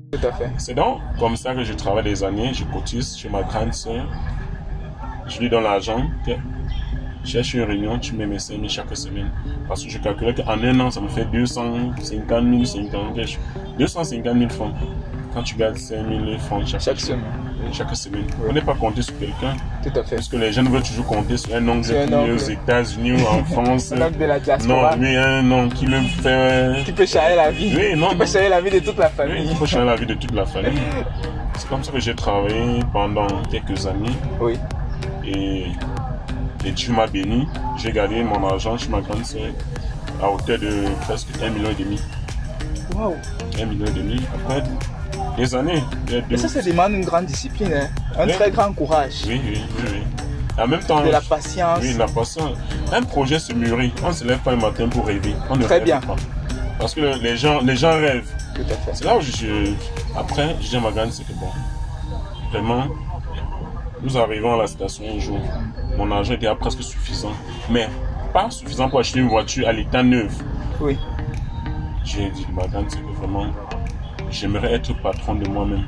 Tout à fait. C'est donc comme ça que je travaille des années, je cotise chez ma grande soeur, je lui donne l'argent, cherche une réunion, tu mets mes 5 000 chaque semaine. Parce que je calculais qu'en un an, ça me fait 250 000 francs. Quand tu gardes 5 000 francs chaque semaine. Oui. On n'est pas compté sur quelqu'un. Tout à fait. Parce que les jeunes veulent toujours compter sur un oncle qui est aux États-Unis ou en France. Un oncle de la diaspora. Non, mais un oncle qui le fait. Qui peut changer la vie. Oui, non. Qui peut changer la vie de toute la famille. Oui, qui peut changer la vie de toute la famille. C'est comme ça que j'ai travaillé pendant quelques années. Oui. Et Dieu m'a béni. J'ai gardé mon argent chez ma grande sœur à hauteur de presque 1,5 million. Waouh. 1,5 million. Après des années. Et ça demande une grande discipline, hein? Un très grand courage. Oui. En même temps, de la patience. Oui, la patience. Un projet se mûrit. On ne se lève pas le matin pour rêver. On ne Très rêve bien. pas. Parce que les gens rêvent. Tout à fait. C'est là où après, je dis à ma grande, c'est que bon, vraiment, nous arrivons à la station un jour. Mon argent était presque suffisant. Mais pas suffisant pour acheter une voiture à l'état neuve. Oui. J'ai dit à ma grande, c'est que vraiment, j'aimerais être patron de moi-même.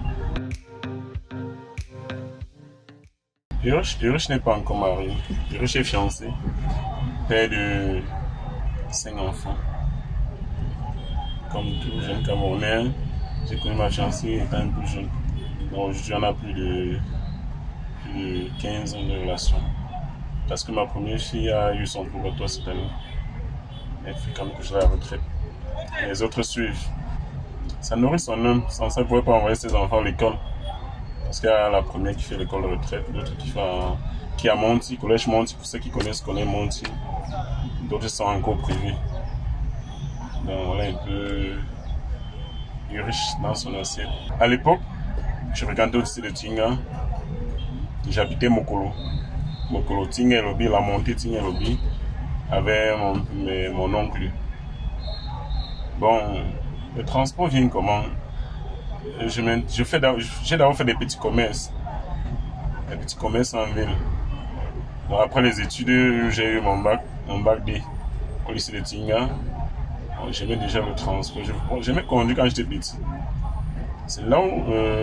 Hirush n'est pas encore marié. Hirush est fiancé. Père de 5 enfants. Comme tout jeune Camerounais, j'ai connu ma fiancée étant un peu jeune. Donc aujourd'hui, on a plus de 15 ans de relation. Parce que ma première fille a eu son purgatoire cette année. Elle fait quand même que je la retraite. Les autres suivent. Ça nourrit son homme. Sans ça, elle ne pourrait pas envoyer ses enfants à l'école. Parce qu'il y a la première qui fait l'école de retraite, l'autre qui est à Monti, collège Monti, pour ceux qui connaissent Monti. D'autres sont encore privés. Donc voilà un peu riche dans son assiette. À l'époque, je regardais aussi le Tinga. J'habitais Mokolo. Mokolo, Tinga Lobby, la montée Tinga Lobby, avec mon oncle. Bon, le transport vient comment? J'ai d'abord fait des petits commerces. Des petits commerces en ville. Donc après les études, j'ai eu mon bac D au lycée de Tinga. J'aimais déjà le transport. J'aimais conduire quand j'étais petit. C'est là où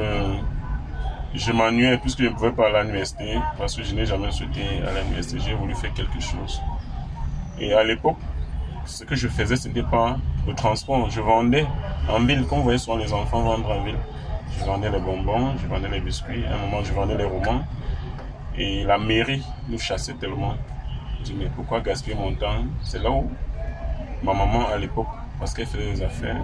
je m'ennuyais puisque je ne pouvais pas aller à l'université parce que je n'ai jamais souhaité aller à l'université. J'ai voulu faire quelque chose. Et à l'époque, ce que je faisais, ce n'était pas le transport. Je vendais en ville, comme vous voyez souvent les enfants vendre en ville. Je vendais les bonbons, je vendais les biscuits. À un moment, je vendais les romans. Et la mairie nous chassait tellement. Je dis, mais pourquoi gaspiller mon temps? C'est là où ma maman, à l'époque, parce qu'elle faisait des affaires,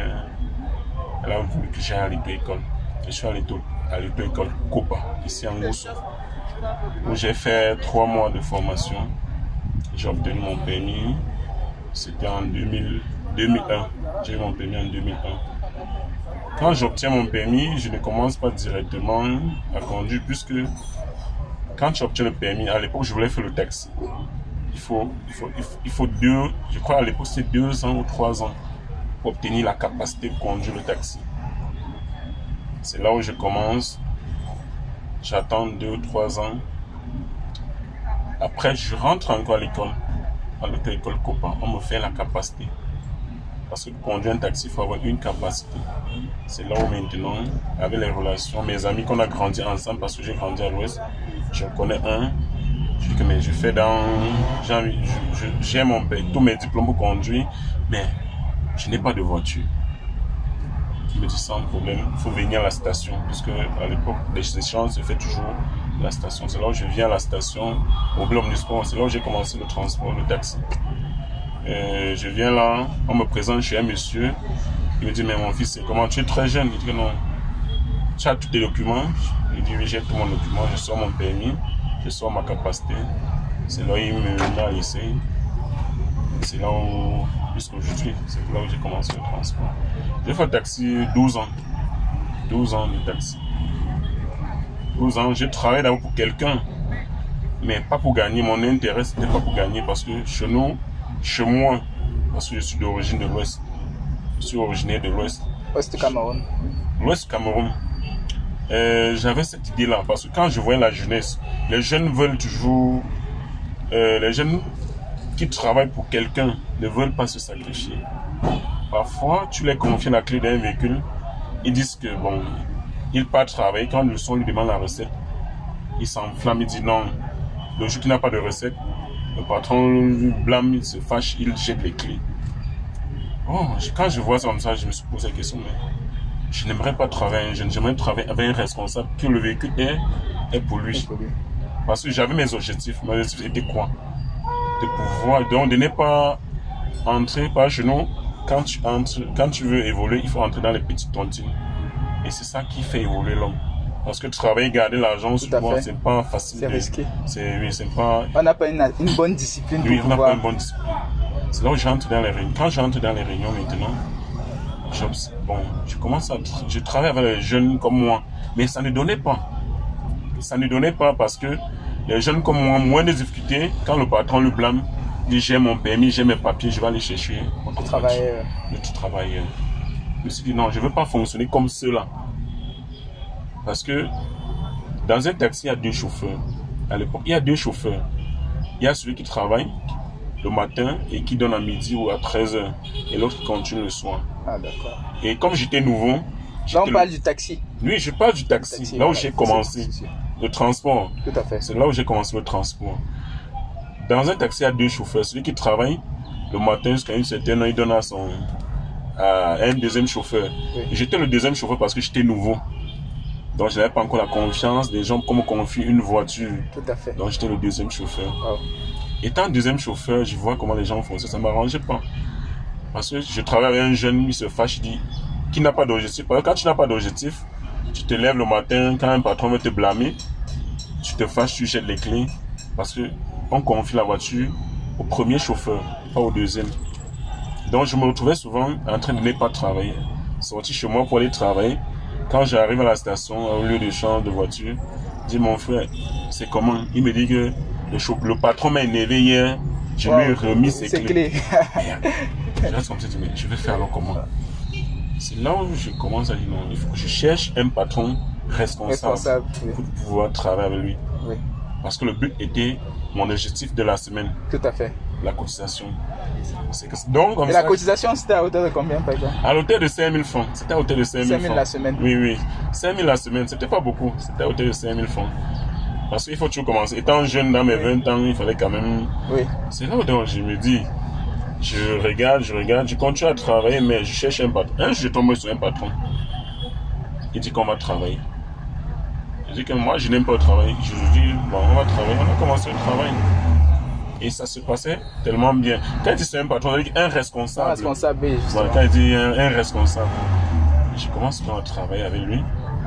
elle a voulu que j'aille à l'auto-école. Je suis à l'auto-école Copa, ici en Gousso, où j'ai fait 3 mois de formation. J'ai obtenu mon permis. C'était en 2001. J'ai eu mon permis en 2001. Quand j'obtiens mon permis, je ne commence pas directement à conduire, puisque quand tu obtiens le permis, à l'époque, je voulais faire le taxi. Il faut 2, je crois à l'époque, c'était 2 ans ou 3 ans pour obtenir la capacité de conduire le taxi. C'est là où je commence. J'attends 2 ou 3 ans. Après, je rentre encore à l'école, à l'auto-école Copa. On me fait la capacité. Parce que pour conduire un taxi, il faut avoir une capacité. C'est là où maintenant, avec les relations, mes amis qu'on a grandi ensemble, parce que j'ai grandi à l'Ouest, je connais un. Je dis que mais je fais j'ai tous mes diplômes pour conduire, mais je n'ai pas de voiture. Je me dis sans problème, il faut venir à la station, puisque à l'époque, les échanges se fait toujours à la station. C'est là où je viens à la station, au bloc omnisport, c'est là où j'ai commencé le transport, le taxi. Je viens là, on me présente chez un monsieur, il me dit, mais mon fils, comment tu es très jeune? Il dit que non, tu as tous tes documents? Il dit, oui, j'ai tous mon document, je sors mon permis, je sors ma capacité. C'est là où il me met à l'essai. C'est là où, jusqu'aujourd'hui, c'est là où j'ai commencé le transport. J'ai fait le taxi 12 ans. 12 ans de taxi. 12 ans, j'ai travaillé d'abord pour quelqu'un, mais pas pour gagner. Mon intérêt, c'était pas pour gagner, parce que chez moi, parce que je suis d'origine de l'Ouest. Je suis originaire de l'Ouest. Ouest Cameroun. L'Ouest Cameroun. J'avais cette idée-là, parce que quand je voyais la jeunesse, les jeunes veulent toujours... les jeunes qui travaillent pour quelqu'un ne veulent pas se sacrifier. Parfois, tu les confies la clé d'un véhicule, ils disent que bon, il part travailler. Quand le son lui demande la recette, il s'enflamme, il dit non. Le jour qu'il n'a pas de recette, le patron lui blâme, il se fâche, il jette les clés. Oh, quand je vois ça comme ça, je me suis posé la question, mais je n'aimerais pas travailler, j'aimerais travailler avec un responsable que le véhicule est pour lui. Parce que j'avais mes objectifs. Mes objectifs étaient quoi? De pouvoir, donc de ne pas entrer par chez nous. Quand tu entres, quand tu veux évoluer, il faut entrer dans les petites tontines. Et c'est ça qui fait évoluer l'homme. Parce que travailler, garder l'argent, souvent, c'est pas facile. C'est risqué. Oui, c'est pas... On n'a pas une bonne discipline. Oui, on n'a pas une bonne discipline. C'est là où j'entre dans les réunions. Quand j'entre dans les réunions maintenant, je travaille avec les jeunes comme moi. Mais ça ne donnait pas. Ça ne donnait pas parce que les jeunes comme moi, moins de difficultés, quand le patron le blâme, dit j'ai mon permis, j'ai mes papiers, je vais aller chercher mon travail. Je me suis dit non, je ne veux pas fonctionner comme ceux-là. Parce que dans un taxi, il y a 2 chauffeurs. À l'époque, il y a 2 chauffeurs. Il y a celui qui travaille le matin et qui donne à midi ou à 13h. Et l'autre qui continue le soir. Ah, d'accord. Et comme j'étais nouveau... Là, on parle du taxi. Oui, je parle du taxi. Là où j'ai commencé. Le transport. Tout à fait. C'est là où j'ai commencé le transport. Dans un taxi, il y a 2 chauffeurs. Celui qui travaille le matin jusqu'à une certaine heure, il donne à un deuxième chauffeur. Oui. J'étais le deuxième chauffeur parce que j'étais nouveau. Donc, je n'avais pas encore la confiance des gens comme me confient une voiture. Tout à fait. Donc, j'étais le deuxième chauffeur. Oh. Étant deuxième chauffeur, je vois comment les gens font ça. Ça ne m'arrangeait pas. Parce que je travaille avec un jeune, il se fâche, il dit, qui n'a pas d'objectif. Parce que quand tu n'as pas d'objectif, tu te lèves le matin, quand un patron veut te blâmer, tu te fâches, tu jettes les clés. Parce qu'on confie la voiture au premier chauffeur, pas au deuxième. Donc, je me retrouvais souvent en train de ne pas travailler. Sorti chez moi pour aller travailler. Quand j'arrive à la station, au lieu de change de voiture, je dis mon frère, c'est comment? Il me dit que le patron m'a énervé hier, je lui ai remis ses clés. Je reste comme ça, je dis, mais je vais faire alors comment? C'est là où je commence à dire non, il faut que je cherche un patron responsable pour pouvoir travailler avec lui. Oui. Parce que le but était mon objectif de la semaine. Tout à fait. La cotisation. Donc, comme et la cotisation, c'était à hauteur de combien par exemple? À hauteur de 5 000 francs. C'était à hauteur de 5 000 francs. 5 000 la semaine? Oui, oui. 5 000 la semaine, c'était pas beaucoup. C'était à hauteur de 5 000 francs. Parce qu'il faut toujours commencer. Étant jeune, dans mes 20 ans, il fallait quand même... Oui. C'est là où donc, je me dis, je regarde, je continue à travailler, mais je cherche un patron. Un jour, je tombe sur un patron. Il dit qu'on va travailler. Je dis que moi, je n'aime pas travailler. Je lui dis, bon, on va travailler. On a commencé le travail. Et ça se passait tellement bien. Quand il dit c'est un patron, il dit un responsable. Un responsable, oui, justement. Voilà, quand il dit un responsable, je commence à travailler avec lui.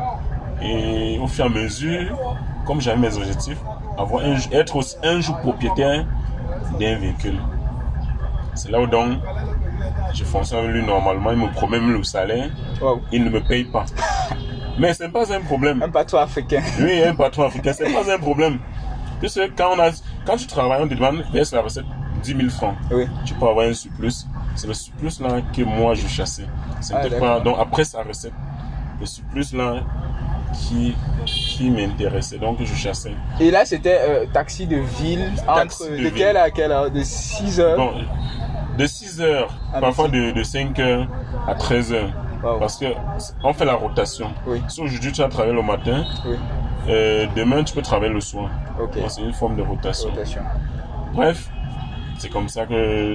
Et au fur et à mesure, comme j'avais mes objectifs, être aussi un jour propriétaire d'un véhicule. C'est là où donc je fonctionne avec lui normalement. Il me promet même le salaire. Wow. Il ne me paye pas. Mais ce n'est pas un problème. Un patron africain. Oui, un patron africain, ce n'est pas un problème. Puisque quand tu travailles, on te demande verse la recette 10 000 francs. Oui. Tu peux avoir un surplus. C'est le surplus là que moi je chassais. C'était pas, donc après sa recette, le surplus là qui m'intéressait, donc je chassais. Et là c'était taxi de ville, de quelle à quelle heure? De 6 heures? Bon, de 6 heures, parfois de 5 heures à 13 heures. Wow. Parce qu'on fait la rotation. Oui. Si aujourd'hui tu vas travailler le matin, oui. Demain tu peux travailler le soir. Okay. C'est une forme de rotation. Bref, c'est comme ça que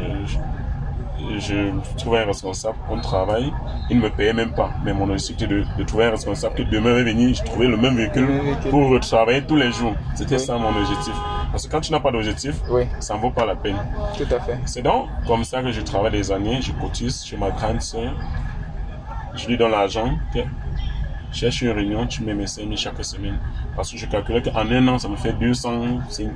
je trouvais un responsable. On travaille, il ne me payait même pas. Mais mon objectif était de trouver un responsable que demain va venir, je trouvais le même véhicule pour travailler tous les jours. C'était ça mon objectif. Parce que quand tu n'as pas d'objectif, ça ne vaut pas la peine. Tout à fait. C'est donc comme ça que je travaille des années, je cotise chez ma grande soeur. Je lui donne l'argent, cherche une réunion, tu mets mes 5 000 chaque semaine. Parce que je calculais qu'en un an, ça me fait 250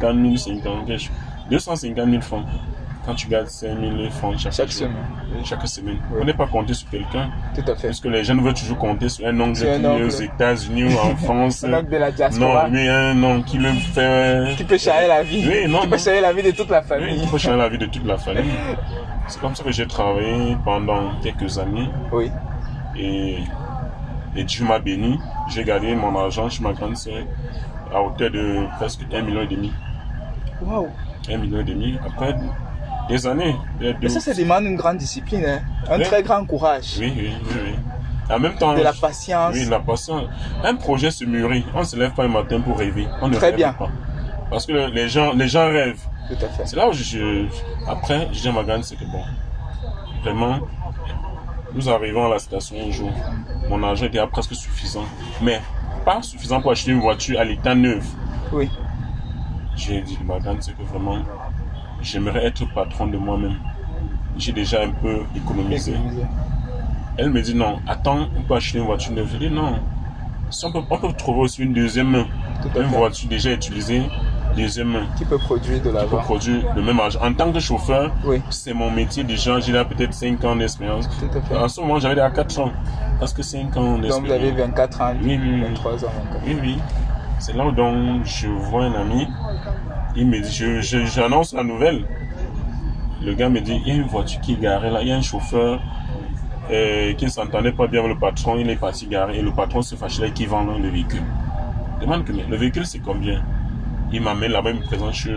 000 francs. Quand tu gardes 5 000 francs chaque semaine. Oui. On n'est pas compté sur quelqu'un. Tout à fait. Parce que les jeunes veulent toujours compter sur un oncle qui est aux États-Unis ou en France. Un oncle de la diaspora. Non, mais un oncle qui le fait. Qui peut changer la vie. Oui, non. Qui peut changer la vie de toute la famille. Oui, il peut changer la vie de toute la famille. C'est comme ça que j'ai travaillé pendant quelques années. Oui. Et Dieu m'a béni. J'ai gardé mon argent chez ma grande sœur à hauteur de presque 1,5 million. Wow. 1,5 million. Après des années. Mais ça demande une grande discipline, hein? Un très grand courage. Oui. En même temps, de la patience. Oui, la patience. Un projet se mûrit. On ne se lève pas un matin pour rêver. On ne rêve pas. Parce que les gens rêvent. Tout à fait. C'est là où après, je dis à ma grande, c'est que bon, vraiment, nous arrivons à la station un jour. Mon argent était presque suffisant. Mais pas suffisant pour acheter une voiture à l'état neuf. Oui. J'ai dit à ma grande, c'est que vraiment, j'aimerais être patron de moi-même. J'ai déjà un peu économisé. Elle me dit non, attends, on peut acheter une voiture neuve. Je dis non, si on peut trouver aussi une deuxième main. Une voiture déjà utilisée, deuxième main. Qui peut produire de l'argent. Qui peut produire le même argent. En tant que chauffeur, c'est mon métier déjà. J'ai là peut-être 5 ans d'expérience. En ce moment, j'avais déjà 4 ans. Parce que 5 ans d'expérience. Donc vous avez 24 ans, oui, 23 ans. 24. Oui. C'est là où donc je vois un ami. Il me dit, j'annonce la nouvelle. Le gars me dit, il y a une voiture qui est garée là. Il y a un chauffeur qui ne s'entendait pas bien avec le patron. Il est parti garer et le patron se fâche là qui vend le véhicule. Demande que le véhicule c'est combien? Il m'amène là-bas, il me présente chez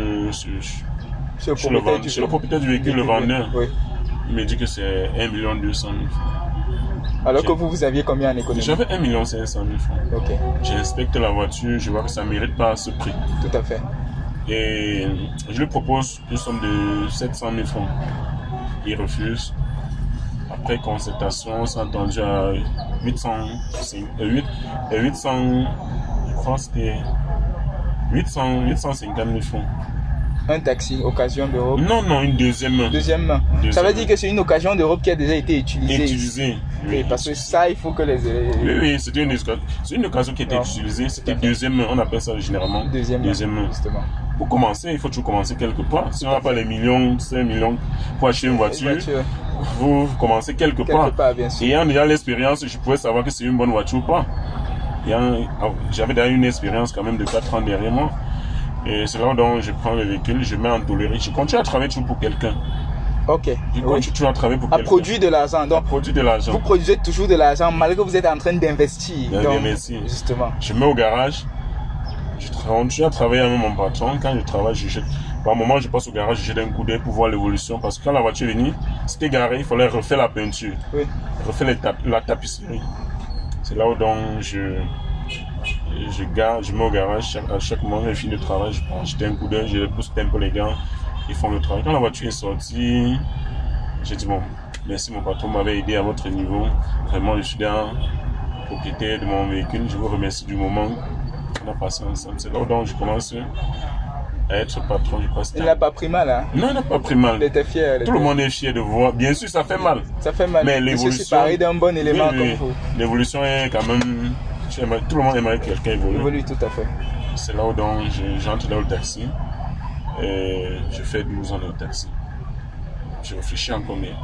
le propriétaire du véhicule, le vendeur. Oui. Il me dit que c'est 1 200 000 francs. Alors que vous aviez combien en économie? J'avais 1 500 000 francs. Ok. J'inspecte la voiture, je vois que ça ne mérite pas ce prix. Tout à fait. Et je lui propose une somme de 700 000 francs. Il refuse. Après concertation, on s'est entendu à 800, je crois que c'était 850 000 francs. Un taxi, occasion d'Europe? Non, une deuxième main. Deuxième main. Ça veut dire que c'est une occasion d'Europe qui a déjà été utilisée. Oui, parce que ça, il faut que les... Oui, c'était une occasion qui a été utilisée. C'était deuxième main, on appelle ça généralement deuxième main. Justement. Pour commencer, il faut toujours commencer quelque part. Si on n'a pas les millions, 5 millions pour acheter une voiture, vous commencez quelque part. Bien sûr. Et ayant déjà l'expérience, je pouvais savoir que c'est une bonne voiture ou pas. J'avais déjà une expérience quand même de 4 ans derrière moi. Et c'est là où je prends le véhicule, je mets en toléré. Je continue à travailler toujours pour quelqu'un. Ok. Je continue toujours à travailler pour quelqu'un. À produire de l'argent. Donc, vous produisez toujours de l'argent malgré que vous êtes en train d'investir. D'investir. Justement. Je mets au garage. Je continue à travailler avec mon patron. Quand je travaille, je jette. Par moment, je passe au garage, je jette un coup d'œil pour voir l'évolution. Parce que quand la voiture est venue, c'était garé, il fallait refaire la peinture. Oui. Refaire la tapisserie. C'est là où donc je mets au garage à chaque moment, je finis le travail, je prends jeter un coup d'œil, je pousse un peu les gars, ils font le travail. Quand la voiture est sortie, j'ai dit bon, merci mon patron m'avait aidé à votre niveau. Vraiment, je suis dans propriétaire de mon véhicule, je vous remercie du moment qu'on a passé ensemble. C'est là où donc je commence à être patron du poste. Il n'a pas pris mal, hein? Non, il n'a pas pris mal. Il était fier. Tout le monde est fier de voir. Bien sûr, ça fait mal. Ça fait mal. Mais l'évolution. Je suis paré d'un bon élément comme vous. L'évolution est quand même. Tout le monde aimerait que quelqu'un évolue. Évolue, tout à fait. C'est là où donc j'entre dans le taxi. Et je fais 12 ans dans le taxi. Je réfléchis encore, mais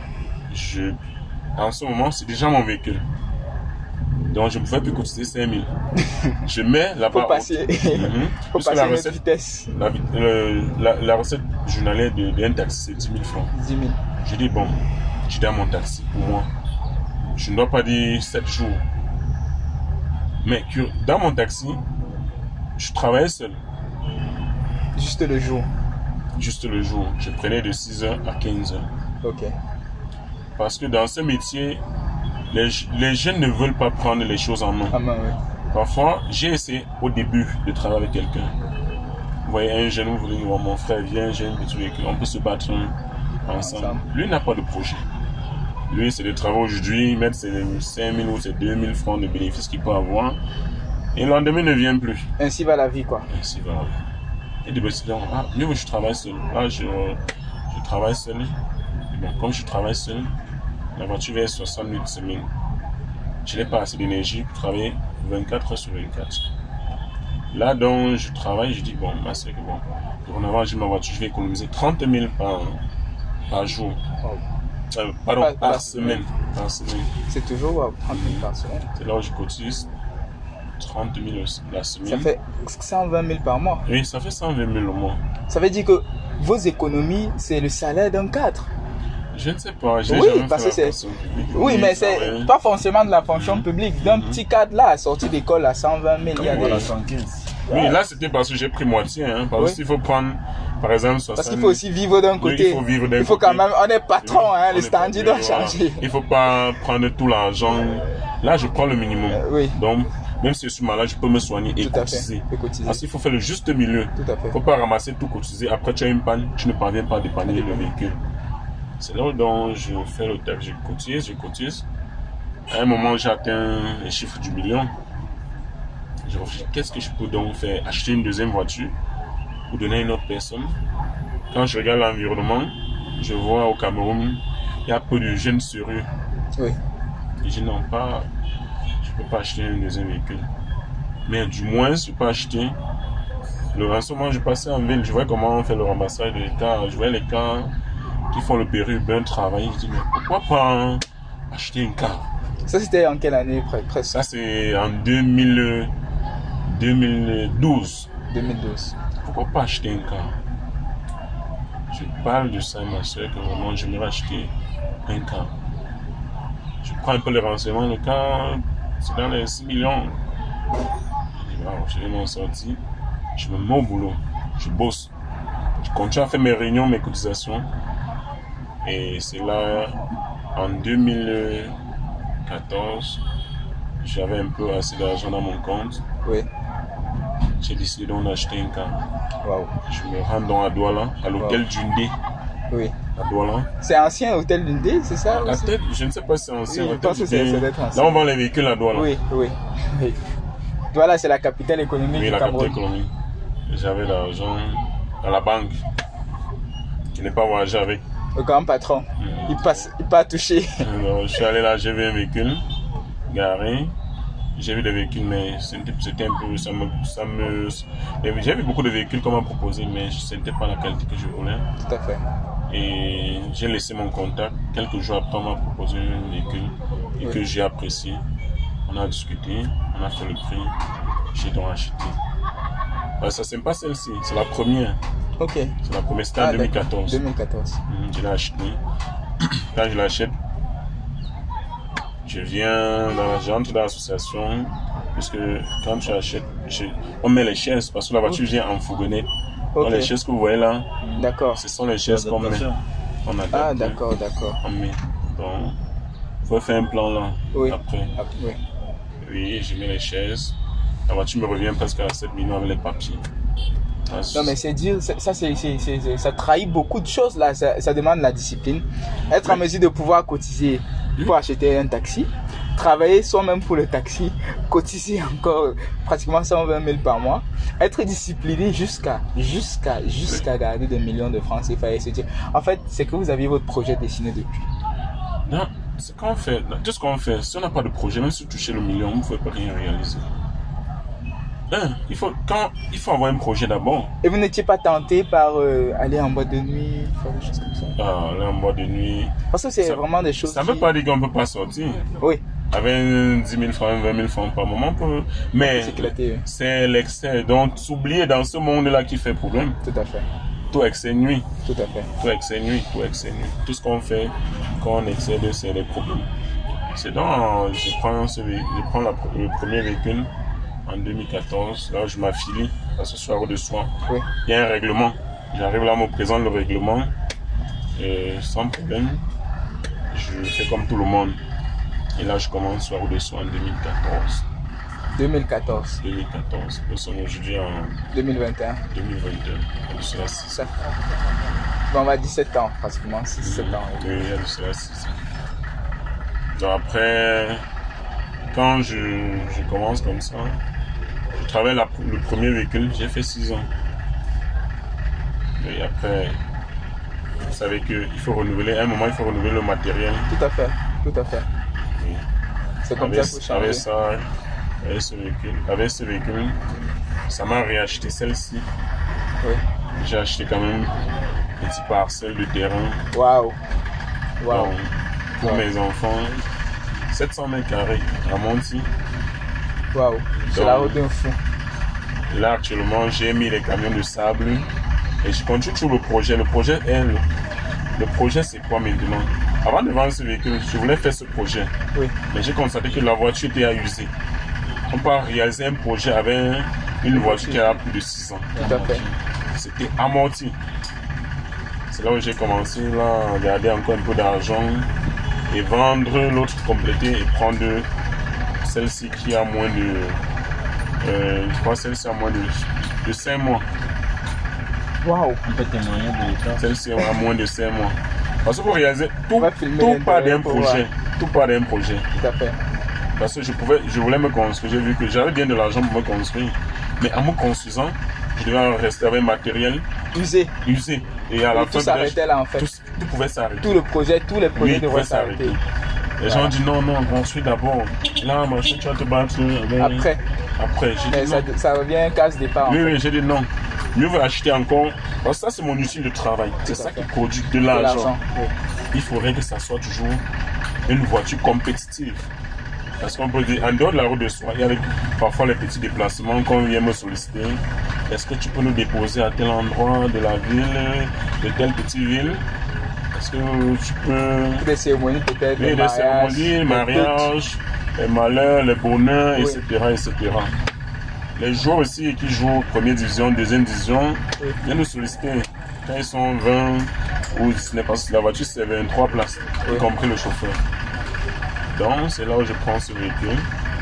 en ce moment, c'est déjà mon véhicule. Donc, je ne pouvais plus cotiser 5 000. Je mets la barre haute. Faut passer la vitesse. La recette journalière d'un taxi, c'est 10 000 francs. 10 000. Je dis, bon, je suis dans mon taxi pour moi. Je ne dois pas dire 7 jours. Mais dans mon taxi, je travaillais seul. Juste le jour? Juste le jour. Je prenais de 6h à 15h. Ok. Parce que dans ce métier, les jeunes ne veulent pas prendre les choses en main. Oui. Parfois, j'ai essayé au début de travailler avec quelqu'un. Vous voyez, un jeune, vous voulez, mon frère vient, j'ai un petit véhicule, on peut se battre ensemble. Lui n'a pas de projet. Lui, c'est de travailler aujourd'hui, mettre ses 5 000 ou ses 2 000 francs de bénéfices qu'il peut avoir. Et le lendemain ne vient plus. Ainsi va la vie, quoi. Ainsi va la vie. Et de décider, mieux je travaille seul. Là, je travaille seul. Et bon, comme je travaille seul, la voiture va être 60 minutes semaine. Je n'ai pas assez d'énergie pour travailler 24 heures sur 24. Là, donc, je travaille, je dis, bon, c'est que bon, pour en avant, j'ai ma voiture, je vais économiser 30 000 par jour. Pardon, par semaine. C'est toujours 30 000 par semaine. C'est là où je cotise 30 000 la semaine. Ça fait 120 000 par mois. Oui, ça fait 120 000 au mois. Ça veut dire que vos économies, c'est le salaire d'un cadre. Je ne sais pas. Oui, parce que c'est. Oui, mais c'est pas forcément de la fonction publique. D'un petit cadre là, sorti d'école à 120 000, il y a des. 115. Oui, là c'était parce que j'ai pris moitié. Parce qu'il faut prendre par exemple, parce qu'il faut aussi vivre d'un côté. Il faut vivre d'un côté. Il faut quand même, on est patron, hein, le standard doit changer. Il faut pas prendre tout l'argent. Là, je prends le minimum. Oui. Donc, même si je suis malade, je peux me soigner et cotiser. Parce qu'il faut faire le juste milieu. Tout à fait. Il ne faut pas ramasser tout cotiser. Après, tu as une panne, tu ne parviens pas à dépanner le véhicule. C'est là où je fais le taf. Je cotise. À un moment, j'ai atteint les chiffres du million. Je réfléchis, qu'est-ce que je peux donc faire? Acheter une deuxième voiture ou donner à une autre personne? Quand je regarde l'environnement, je vois au Cameroun, il y a peu de jeunes sérieux. Oui. Et je dis non, je ne peux pas acheter un deuxième véhicule. Mais du moins, je peux acheter. Le rassemblement, je passais en ville, je vois comment on fait le ramassage des cars. Je vois les cars qui font le périurbain travailler. Je dis, mais pourquoi pas acheter un car? Ça, c'était en quelle année presque? Ça, c'est en 2012. 2012. Pourquoi pas acheter un car? Je parle de ça à ma soeur, que vraiment j'aimerais acheter un car. Je prends un peu les renseignements, le car, c'est dans les 6 millions. Je dis, wow, je vais m'en sortir. Je me mets au boulot, je bosse. Je continue à faire mes réunions, mes cotisations. Et c'est là, en 2014, j'avais un peu assez d'argent dans mon compte. Oui. J'ai décidé donc d'acheter un car. Wow. Je me rends dans à Douala, à l'hôtel Dundee. Oui. À Douala. C'est ancien hôtel Dundee, c'est ça? La tête, je ne sais pas si c'est ancien. Oui, je pense que c'est ancien. Là, on vend les véhicules à Douala. Oui. Douala, c'est la capitale économique du Cameroun. Oui, la capitale économique. J'avais l'argent à la banque. Je n'ai pas voyagé avec. Le grand patron. Il pas touché. Alors, je suis allé là, j'ai vu un véhicule garé. J'ai vu des véhicules, mais c'était un peu. J'ai vu beaucoup de véhicules qu'on m'a proposé, mais ce n'était pas la qualité que je voulais. Tout à fait. Et j'ai laissé mon contact. Quelques jours après, on m'a proposé un véhicule et que j'ai apprécié. On a discuté, on a fait le prix. J'ai donc acheté. Ça, c'est pas celle-ci, c'est la première. Ok. C'est la première, c'était en 2014. 2014. Je l'ai acheté. Quand je l'achète, j'entre dans l'association, puisque quand tu achètes, on met les chaises, parce que la voiture vient en fourgonnette. Donc les chaises que vous voyez là, ce sont les chaises qu'on met. On adapte, ah, d'accord. On met. Donc, il faut faire un plan là. Oui. Après. Oui. Oui, j'ai mis les chaises. La voiture me revient presque à 7 millions avec les papiers. Non, mais c'est dire, ça trahit beaucoup de choses là. Ça demande la discipline. Être en mesure de pouvoir cotiser pour acheter un taxi, travailler soi-même pour le taxi, cotiser encore pratiquement 120 000 par mois, être discipliné jusqu'à garder des millions de francs CFA et se dire, en fait, c'est que vous aviez votre projet dessiné depuis. Non, c'est qu'on fait, tout ce qu'on fait, si on n'a pas de projet, même si vous touchez le million, vous ne pouvez pas rien réaliser. Il faut avoir un projet d'abord. Et vous n'étiez pas tenté par aller en boîte de nuit, faire des choses comme ça? Aller en boîte de nuit. Parce que c'est vraiment des choses. Ça ne veut pas dire qu'on ne peut pas sortir. Oui. Avec 10 000 francs, 20 000 francs par moment, mais c'est l'excès. Donc, s'oublier dans ce monde-là qui fait problème. Tout à fait. Tout excès nuit. Tout à fait. Tout excès nuit. Tout ce qu'on fait, quand on excède, c'est des problèmes. C'est donc, je prends le premier véhicule. En 2014, là je m'affilie à ce soir de soin. Oui. Il y a un règlement. J'arrive là, on me présente le règlement. Sans problème, je fais comme tout le monde. Et là, je commence soir de soin en 2014. 2014. Nous sommes aujourd'hui en 2021. 2022. Il y a ça. Bon, on va 17 ans, pratiquement 6-7 ans. Oui, il y a de cela 6 ans. Donc après, quand je commence comme ça, je travaille le premier véhicule, j'ai fait 6 ans. Et après, vous savez qu'il faut renouveler, à un moment il faut renouveler le matériel. Tout à fait. Oui. C'est comme ça qu'il faut changer. Avec ce véhicule, ça m'a réacheté celle-ci. Oui. J'ai acheté quand même une petite parcelle de terrain. Waouh. Pour mes enfants, 700 mètres carrés à Monty. Waouh, c'est la route d'un fou. Là, actuellement, j'ai mis les camions de sable et je continue toujours le projet. Le projet, c'est quoi maintenant? Avant de vendre ce véhicule, je voulais faire ce projet. Oui. Mais j'ai constaté que la voiture était à user. On peut réaliser un projet avec une voiture qui a plus de 6 ans. Tout à fait. c'était amorti. C'est là où j'ai commencé là, à garder encore un peu d'argent et vendre l'autre, compléter et prendre celle-ci qui a moins de... je crois celle-ci a moins de 5 mois. Waouh. On peut témoigner de ça. Celle-ci a moins de 5 mois. Parce que pour réaliser, On va filmer tout part d'un l'intérieur pour voir. projet. Tout part d'un projet. Tout à fait. Parce que je voulais me construire. J'ai vu que j'avais bien de l'argent pour me construire. Mais en me construisant, je devais rester avec matériel Usé. usé. Et à la Et fin, tout s'arrêtait là en fait. tout pouvait s'arrêter. Tout le projet, tous les projets Oui, devraient pouvait s'arrêter. Les gens disent non, non, construis d'abord. Là, machin, tu vas te battre. Après. Après, j'ai Mais dit non. ça revient case départ. En Oui, fait. oui, j'ai dit non. Mieux vaut acheter encore. Parce que ça, c'est mon outil de travail. C'est Tout à ça qui fait. produit de De l'argent. oui. Il faudrait que ça soit toujours une voiture compétitive. Parce qu'on peut dire, en dehors de la route de soie, il y a parfois les petits déplacements qu'on vient me solliciter. Est-ce que tu peux nous déposer à tel endroit de la ville, de telle petite ville? Est-ce que tu peux... Des cérémonies peut-être, Oui, les cérémonies, les mariages, les malheurs, les bonheurs, Oui. etc., etc. Les joueurs aussi qui jouent première division, deuxième division, Oui. viennent nous solliciter. Quand ils sont 20, ou ce n'est pas la voiture, c'est 23 places, Oui. y compris le chauffeur. Donc, c'est là où je prends ce véhicule.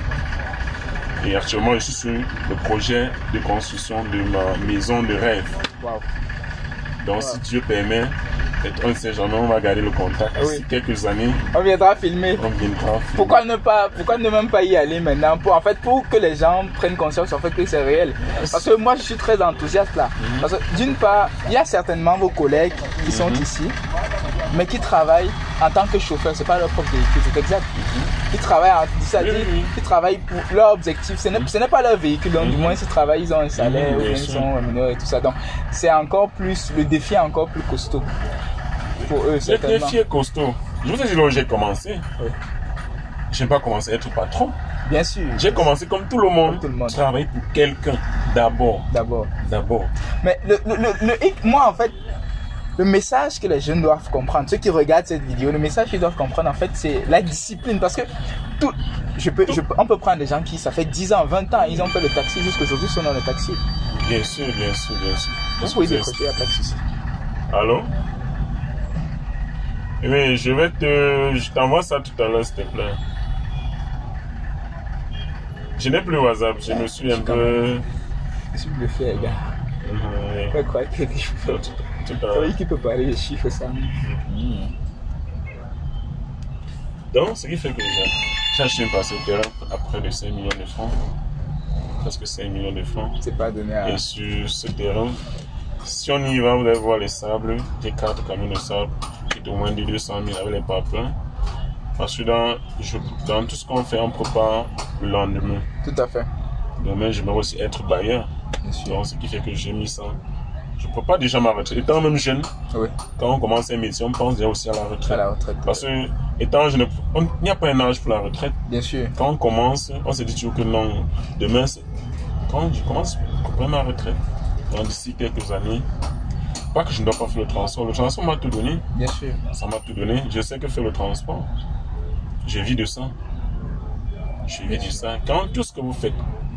Et actuellement, je suis sur le projet de construction de ma maison de rêve. Waouh. Donc, si Dieu permet, peut-être on ne sait jamais, on va garder le contact. Ah oui. D'ici quelques années, On viendra filmer. on viendra. Pourquoi ne même pas y aller maintenant pour que les gens prennent conscience en fait que c'est réel. Parce que moi je suis très enthousiaste là. Parce que d'une part, il y a certainement vos collègues qui sont ici, mais qui travaillent en tant que chauffeur, c'est pas leur propre véhicule, c'est exact. Ils travaillent, ils travaillent pour leur objectif, ce n'est pas leur véhicule, donc du moins ils travaillent, ils ont un salaire, ou bien ils sont mineurs et tout ça. Donc c'est encore plus, le défi est encore plus costaud pour eux Le certainement. défi est costaud. Je vous ai dit là où j'ai commencé. Oui. Je n'ai pas commencé à être patron. Bien sûr. J'ai commencé comme tout le monde. Comme tout le monde. Travailler pour quelqu'un d'abord. D'abord. D'abord. Mais moi en fait, le message que les jeunes doivent comprendre, ceux qui regardent cette vidéo, le message qu'ils doivent comprendre en fait c'est la discipline. Parce que on peut prendre des gens qui, ça fait 10 ans, 20 ans, ils ont fait le taxi, jusqu'aujourd'hui ils sont dans le taxi. Bien sûr, bien sûr, bien sûr. Vous pouvez décrocher, il n'y a pas de souci. Allô? Oui, je t'envoie ça tout à l'heure, s'il te plaît. Je n'ai plus WhatsApp, je me suis un peu... Je suis bluffé, les gars. Oui. Je crois que je peux. Tout à C'est l'heure. lui qui peut parler des chiffres, ça. Donc, ce qui fait que j'ai acheté une parcelle de terrain à près de 5 millions de francs. Presque 5 millions de francs. C'est pas donné à. Et sur ce terrain, si on y va, vous allez voir les sables. J'ai 4 camions de sable qui est au moins de 200 000 avec les parpaings. Parce que dans tout ce qu'on fait, on prépare le lendemain. Tout à fait. Demain, je vais aussi être bailleur. Bien sûr. Donc, ce qui fait que j'ai mis ça. Je ne peux pas déjà ma retraite. Étant même jeune, Oui, quand on commence un métier, on pense déjà aussi à la retraite. à la retraite. Parce que, étant jeune, il n'y a pas un âge pour la retraite. Bien sûr. Quand on commence, on se dit toujours que non, demain, quand je commence, je prends ma retraite. Donc d'ici quelques années, pas que je ne dois pas faire le transport m'a tout donné, Bien sûr. ça m'a tout donné. Je sais que faire le transport, je vis de ça. Je vis de ça. Quand tout ce que vous faites,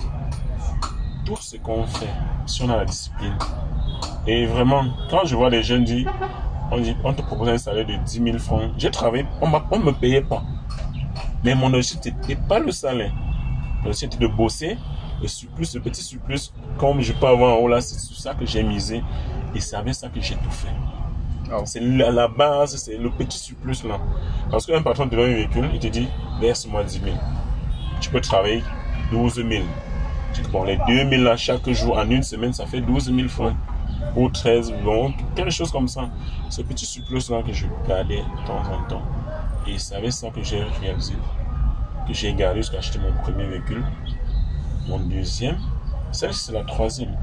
tout ce qu'on fait, si on a la discipline, et vraiment, quand je vois des jeunes dire, on te propose un salaire de 10 000 francs, j'ai travaillé, on ne me payait pas. Mais mon objectif n'était pas le salaire. Mon objectif était de bosser, le surplus, le petit surplus, comme je peux avoir en haut là, c'est sur ça que j'ai misé. Et c'est avec ça que j'ai tout fait. Oh. C'est la base, c'est le petit surplus là. Parce qu'un patron te donne un véhicule, il te dit, verse-moi 10 000. Tu peux travailler 12 000. Bon, les 2 000 là, chaque jour, en une semaine, ça fait 12 000 francs. Ou 13, bon, quelque chose comme ça. Ce petit surplus là que je gardais de temps en temps. Et c'est avec ça que j'ai réalisé. Que j'ai gardé jusqu'à acheter mon premier véhicule. Mon deuxième. Celle-ci, c'est la troisième.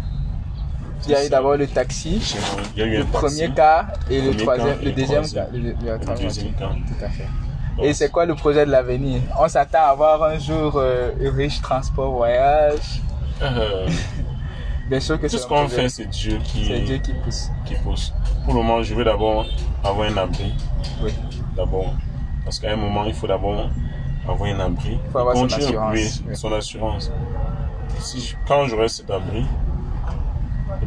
Il y a eu d'abord le taxi, Il y a eu le un premier taxi, cas et le premier troisième, cas et le le deuxième troisième. cas. le deuxième cas. Tout à fait. Donc, Et c'est quoi le projet de l'avenir? On s'attend à avoir un jour riche transport voyage. Bien sûr que tout ce un qu'on projet. fait, c'est Dieu C'est Dieu qui pousse. qui pousse. Pour le moment, je veux d'abord avoir un abri. Oui. D'abord. Parce qu'à un moment, il faut d'abord avoir un abri. Il faut avoir son Continuer, assurance. oui, Oui. son assurance. Quand j'aurai cet abri,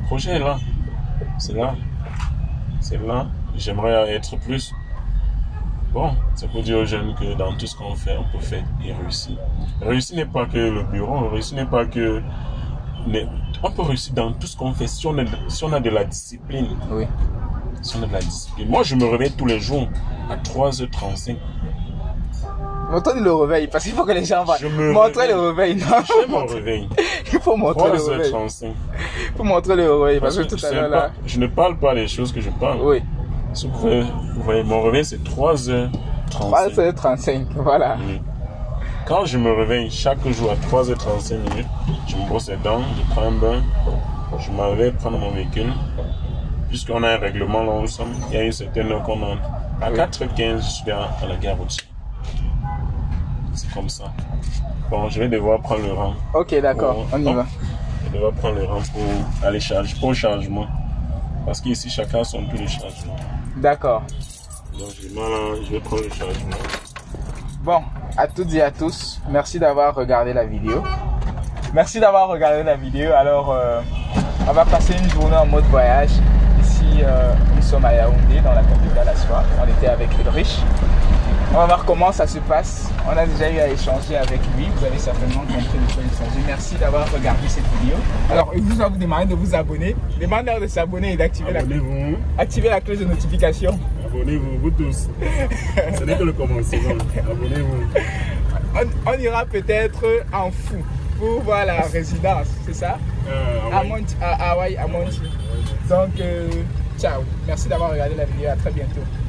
projet est là. C'est là. C'est là. J'aimerais être plus. Bon, c'est pour dire aux jeunes que dans tout ce qu'on fait, on peut faire et réussir. Réussir n'est pas que le bureau, réussir n'est pas que... On peut réussir dans tout ce qu'on fait si on a de la discipline. Oui. Si on a de la discipline. Moi, je me réveille tous les jours à 3h35. Montrez le réveil, parce qu'il faut que les gens voient. Montrez le réveil. Non, je me réveille. Il faut montrer le réveil. 3h35. Il faut montrer le réveil, parce que tout à l'heure là... Je ne parle pas des choses que je parle. Oui. Si vous voyez, mon réveil, c'est 3h35. 3h35, voilà. Oui. Quand je me réveille chaque jour à 3h35 minutes, je me brosse les dents, je prends un bain, je m'en vais prendre mon véhicule. Puisqu'on a un règlement là où nous sommes, il y a une certaine heure qu'on entre. À 4h15, je suis à la gare routière. C'est comme ça. Bon, je vais devoir prendre le rang. Ok, d'accord, on y va. Je vais devoir prendre le rang pour aller charger, pour le changement. Parce qu'ici, chacun a son tour de changement. D'accord. Donc, je vais prendre le changement. Bon, à toutes et à tous, merci d'avoir regardé la vidéo. Merci d'avoir regardé la vidéo. Alors, on va passer une journée en mode voyage. Ici, nous sommes à Yaoundé, dans la capitale Aswa. On était avec Ulrich. On va voir comment ça se passe. On a déjà eu à échanger avec lui. Vous avez certainement compris de quoi il s'agit. Merci d'avoir regardé cette vidéo. Alors, je vous demander de vous abonner. Demandez de s'abonner et d'activer la cloche de notification. Abonnez-vous, vous tous. Ce n'est que le commencement. Abonnez-vous. On ira peut-être en fou pour voir la résidence, c'est ça? À Hawaï, à Monti. Donc, ciao. Merci d'avoir regardé la vidéo. À très bientôt.